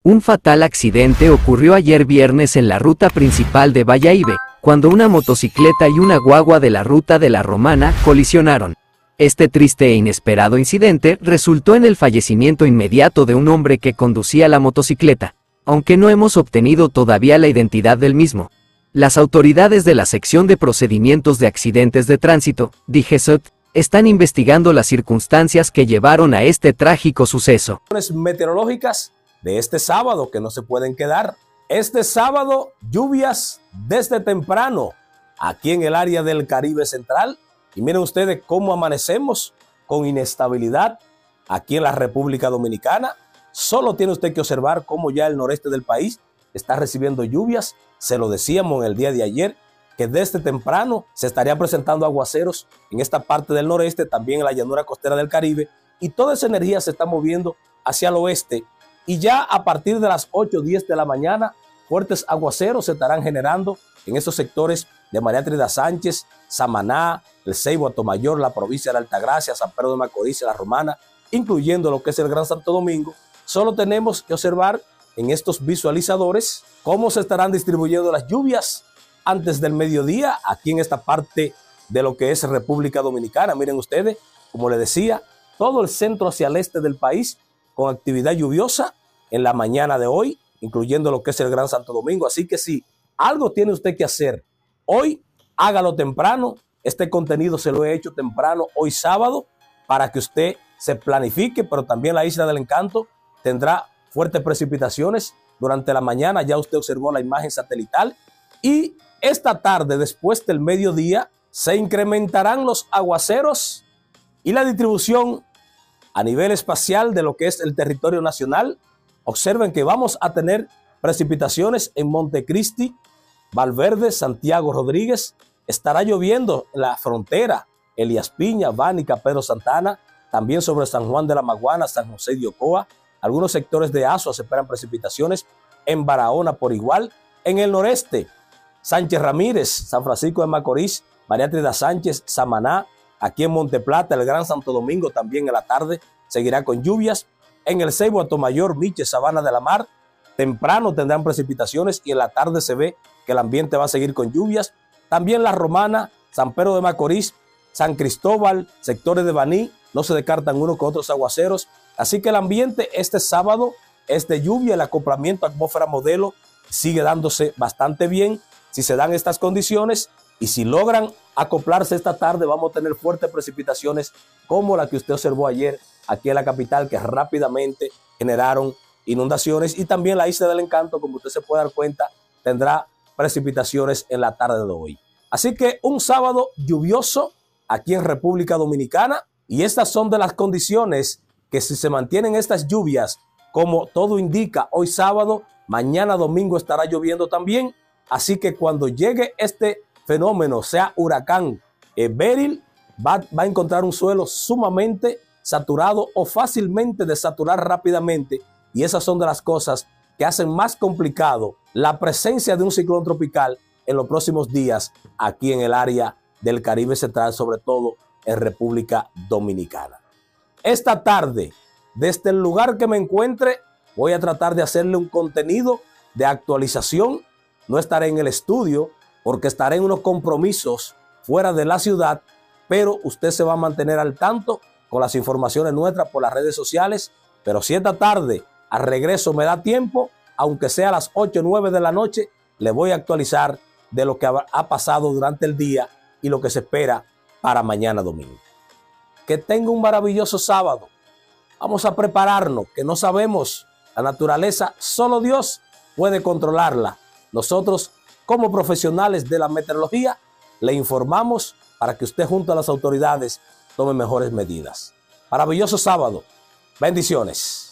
Un fatal accidente ocurrió ayer viernes en la ruta principal de Bayahíbe, cuando una motocicleta y una guagua de la ruta de la Romana colisionaron. Este triste e inesperado incidente resultó en el fallecimiento inmediato de un hombre que conducía la motocicleta, aunque no hemos obtenido todavía la identidad del mismo. Las autoridades de la sección de procedimientos de accidentes de tránsito, DGCET, están investigando las circunstancias que llevaron a este trágico suceso. Meteorológicas de este sábado que no se pueden quedar. Este sábado, lluvias desde temprano aquí en el área del Caribe Central. Y miren ustedes cómo amanecemos con inestabilidad aquí en la República Dominicana. Solo tiene usted que observar cómo ya el noreste del país está recibiendo lluvias. Se lo decíamos en el día de ayer, que desde temprano se estarían presentando aguaceros en esta parte del noreste, también en la llanura costera del Caribe. Y toda esa energía se está moviendo hacia el oeste. Y ya a partir de las 8 o 10 de la mañana, fuertes aguaceros se estarán generando en esos sectores de María Trinidad Sánchez, Samaná, el Ceibo, Atomayor, la provincia de Altagracia, San Pedro de Macorís, la Romana, incluyendo lo que es el Gran Santo Domingo. Solo tenemos que observar en estos visualizadores cómo se estarán distribuyendo las lluvias antes del mediodía aquí en esta parte de lo que es República Dominicana. Miren ustedes, como les decía, todo el centro hacia el este del país con actividad lluviosa en la mañana de hoy, incluyendo lo que es el Gran Santo Domingo. Así que si algo tiene usted que hacer hoy, hágalo temprano. Este contenido se lo he hecho temprano hoy sábado para que usted se planifique, pero también la Isla del Encanto tendrá fuertes precipitaciones durante la mañana. Ya usted observó la imagen satelital. Y esta tarde, después del mediodía, se incrementarán los aguaceros y la distribución a nivel espacial de lo que es el territorio nacional. Observen que vamos a tener precipitaciones en Montecristi, Valverde, Santiago Rodríguez. Estará lloviendo en la frontera, Elías Piña, Bánica, Pedro Santana, también sobre San Juan de la Maguana, San José de Ocoa. Algunos sectores de Azua se esperan precipitaciones, en Barahona por igual. En el noreste, Sánchez Ramírez, San Francisco de Macorís, María Trinidad Sánchez, Samaná. Aquí en Monteplata, el Gran Santo Domingo también en la tarde seguirá con lluvias. En el Ceibo, Atomayor, Miche, Sabana de la Mar, temprano tendrán precipitaciones y en la tarde se ve que el ambiente va a seguir con lluvias. También la Romana, San Pedro de Macorís, San Cristóbal, sectores de Baní, no se descartan unos con otros aguaceros. Así que el ambiente este sábado es de lluvia. El acoplamiento atmósfera modelo sigue dándose bastante bien. Si se dan estas condiciones y si logran acoplarse esta tarde, vamos a tener fuertes precipitaciones como la que usted observó ayer aquí en la capital, que rápidamente generaron inundaciones. Y también la Isla del Encanto, como usted se puede dar cuenta, tendrá precipitaciones en la tarde de hoy. Así que un sábado lluvioso aquí en República Dominicana, y estas son de las condiciones que si se mantienen estas lluvias, como todo indica, hoy sábado, mañana domingo estará lloviendo también. Así que cuando llegue este fenómeno, sea huracán Beryl, va a encontrar un suelo sumamente saturado o fácilmente desaturar rápidamente. Y esas son de las cosas que hacen más complicado la presencia de un ciclón tropical en los próximos días aquí en el área del Caribe Central, sobre todo en República Dominicana. Esta tarde, desde el lugar que me encuentre, voy a tratar de hacerle un contenido de actualización. No estaré en el estudio porque estaré en unos compromisos fuera de la ciudad, pero usted se va a mantener al tanto con las informaciones nuestras por las redes sociales. Pero si esta tarde al regreso me da tiempo, aunque sea a las 8 o 9 de la noche, le voy a actualizar de lo que ha pasado durante el día y lo que se espera para mañana domingo. Que tenga un maravilloso sábado. Vamos a prepararnos, que no sabemos la naturaleza, solo Dios puede controlarla. Nosotros, como profesionales de la meteorología, le informamos para que usted junto a las autoridades tome mejores medidas. Maravilloso sábado. Bendiciones.